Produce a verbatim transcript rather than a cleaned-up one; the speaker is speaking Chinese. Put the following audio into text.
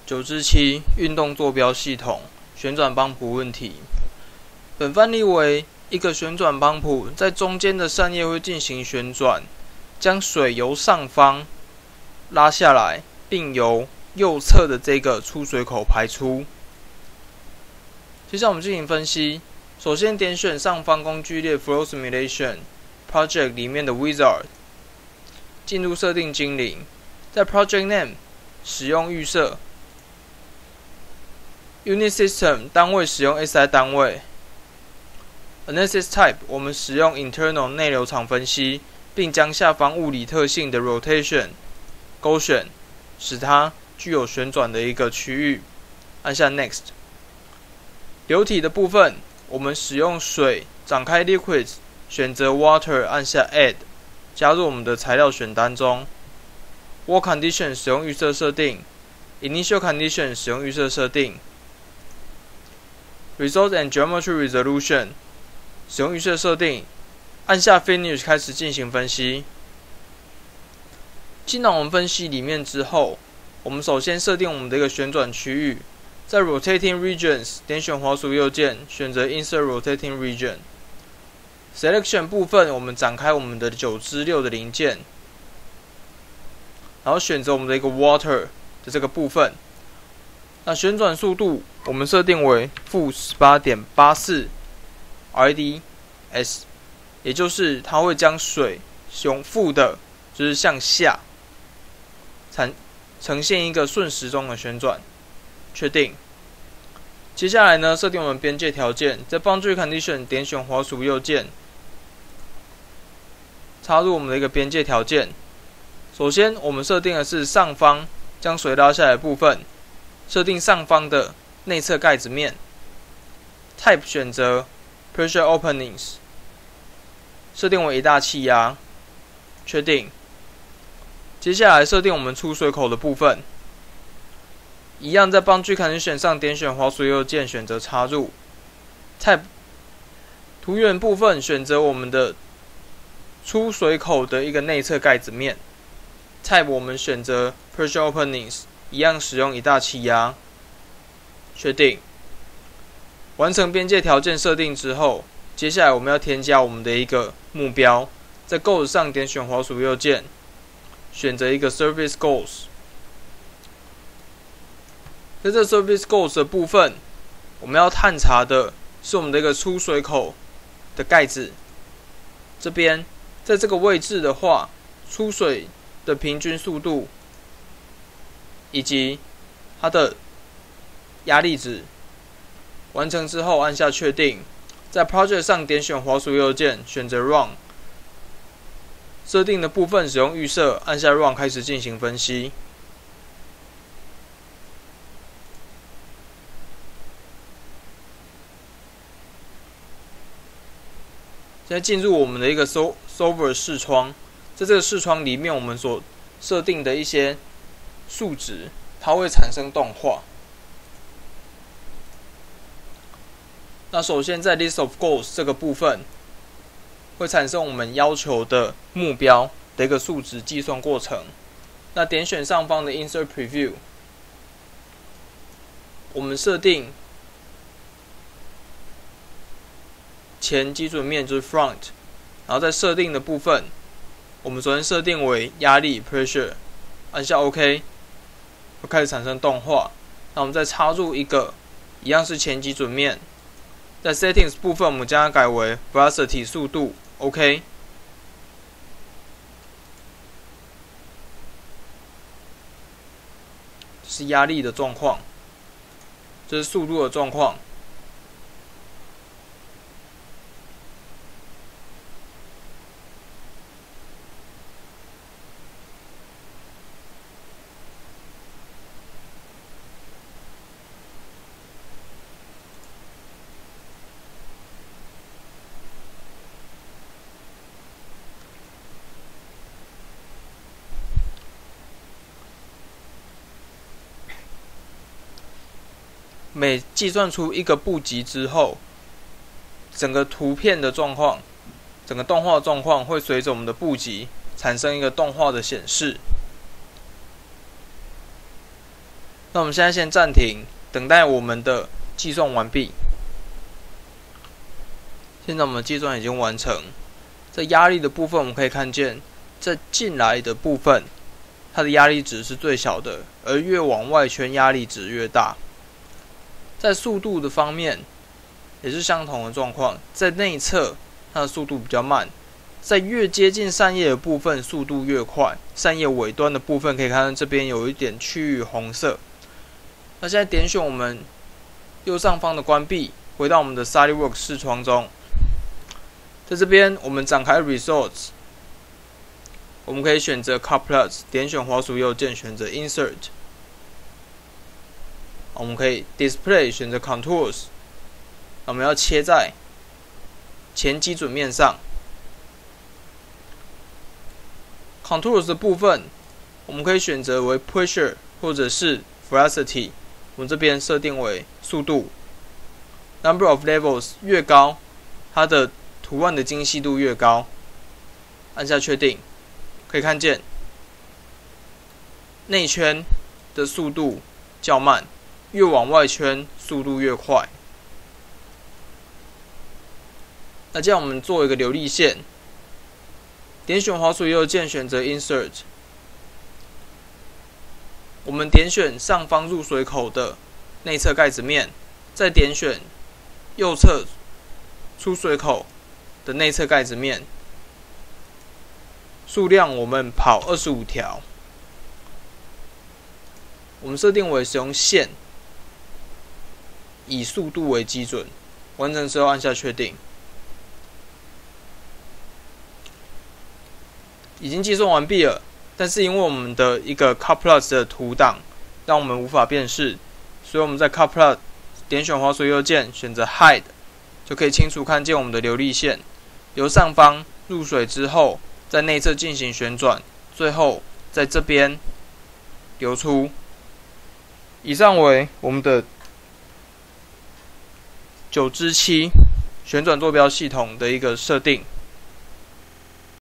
九之七运动坐标系统旋转帮浦问题。本范例为一个旋转帮浦在中间的扇叶会进行旋转，将水由上方拉下来，并由右侧的这个出水口排出。接下来我们进行分析。首先点选上方工具列 Flow Simulation Project 里面的 Wizard， 进入设定精灵，在 Project Name 使用预设 Unit System 单位使用 S I 单位 Analysis Type 我们使用 Internal 内流场分析，并将下方物理特性的 Rotation 勾选，使它具有旋转的一个区域，按下 Next。 流体的部分我们使用水展开 Liquids， 选择 Water 按下 Add， 加入我们的材料选单中。 Wall Condition 使用预设设定， Initial Condition 使用预设设定， Result and Geometry Resolution 使用预设设定，按下 Finish 开始进行分析。进到我们分析里面之后，我们首先设定我们的一个旋转区域，在 Rotating Regions 点选滑鼠右键，选择 Insert Rotating Region。 Selection 部分我们展开我们的九之六的零件，然后选择我们的一个 Water 的这个部分。那旋转速度我们设定为负 十八点八四 R D S， 也就是它会将水用负的，就是向下产呈现一个顺时钟的旋转。确定。接下来呢，设定我们边界条件，在 Boundary Condition 点选滑鼠右键，插入我们的一个边界条件。首先，我们设定的是上方将水拉下来的部分，设定上方的内侧盖子面。Type 选择 Pressure Openings， 设定为一大气压。确定。接下来设定我们出水口的部分。一样在 Boundary Condition 上点选滑鼠右键，选择插入。Type 图源部分选择我们的出水口的一个内侧盖子面。Type 我们选择 Pressure Openings， 一样使用一大气压。确定。完成边界条件设定之后，接下来我们要添加我们的一个目标，在 Goals 上点选滑鼠右键，选择一个 Surface Goals。在这 Surface Goals 的部分，我们要探查的是我们的一个出水口的盖子。这边在这个位置的话，出水的平均速度以及它的压力值。完成之后按下确定，在 Project 上点选滑鼠右键，选择 Run。设定的部分使用预设，按下 Run 开始进行分析。现在进入我们的一个 Solver 视窗，在这个视窗里面，我们所设定的一些数值，它会产生动画。那首先在 List of Goals 这个部分，会产生我们要求的目标的一个数值计算过程。那点选上方的 Insert Preview， 我们设定前基准面就是 Front， 然后在设定的部分，我们首先设定为压力 Pressure， 按下 OK， 会开始产生动画。那我们再插入一个一样是前基准面，在 Settings 部分我们将它改为 Velocity 速度 OK。 这是压力的状况，这是速度的状况。每计算出一个步级之后，整个图片的状况，整个动画状况会随着我们的步级产生一个动画的显示。 那我们现在先暂停，等待我们的计算完毕。现在我们的计算已经完成。在压力的部分，我们可以看见，在进来的部分，它的压力值是最小的，而越往外圈压力值越大。在速度的方面，也是相同的状况，在内侧它的速度比较慢。在越接近扇叶的部分，速度越快。扇叶尾端的部分可以看到这边有一点区域红色。那现在点选我们右上方的关闭，回到我们的 SolidWorks 视窗中。在这边我们展开 Results， 我们可以选择 Cut Plus， 点选滑鼠右键选择 Insert。我们可以 Display 选择 Contours， 我们要切在前基准面上。Contours 的部分，我们可以选择为 Pressure 或者是 Velocity， 我们这边设定为速度。Number of Levels 越高，它的图案的精细度越高。按下确定，可以看见内圈的速度较慢，越往外圈速度越快。那这样我们做一个流力线。点选滑鼠右键选择 Insert， 我们点选上方入水口的内侧盖子面，再点选右侧出水口的内侧盖子面，数量我们跑二十五条，我们设定为使用线，以速度为基准，完成之后按下确定。已经计算完毕了，但是因为我们的一个 Cut Plus 的图档让我们无法辨识，所以我们在 Cut Plus 点选滑鼠右键选择 Hide， 就可以清楚看见我们的流力线由上方入水之后，在内侧进行旋转，最后在这边流出。以上为我们的九之七旋转坐标系统的一个设定。